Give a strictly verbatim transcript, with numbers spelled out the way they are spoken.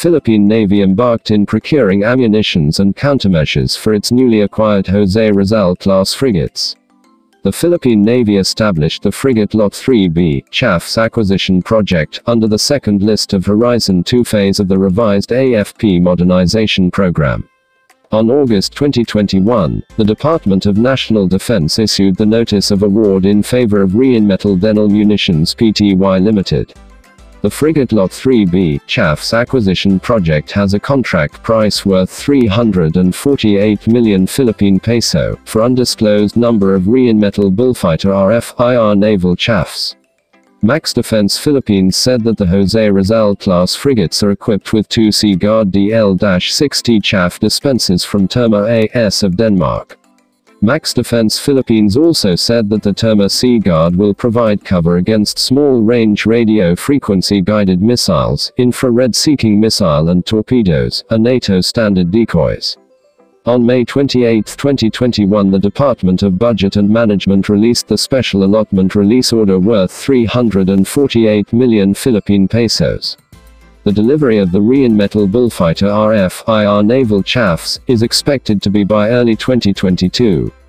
Philippine Navy embarked in procuring ammunitions and countermeasures for its newly acquired Jose Rizal-class frigates. The Philippine Navy established the frigate Lot three B, Chaff's acquisition project, under the second list of Horizon two phase of the revised A F P modernization program. On August twenty twenty-one, the Department of National Defense issued the Notice of Award in favor of Rheinmetall Denel Munitions Pty Limited. The frigate Lot three B, Chaff's acquisition project has a contract price worth three hundred forty-eight million Philippine peso, for undisclosed number of Rheinmetall Bullfighter R F I R naval Chaffs. Max Defense Philippines said that the Jose Rizal-class frigates are equipped with two Seaguard D L sixty Chaff dispensers from Terma A S of Denmark. Max Defense Philippines also said that the Terma Seaguard will provide cover against small-range radio frequency-guided missiles, infrared-seeking missile and torpedoes, and NATO standard decoys. On May twenty-eighth twenty twenty-one, the Department of Budget and Management released the Special Allotment Release Order worth three hundred forty-eight million Philippine pesos. The delivery of the Rheinmetall Bullfighter R F I R naval Chaffs is expected to be by early twenty twenty-two.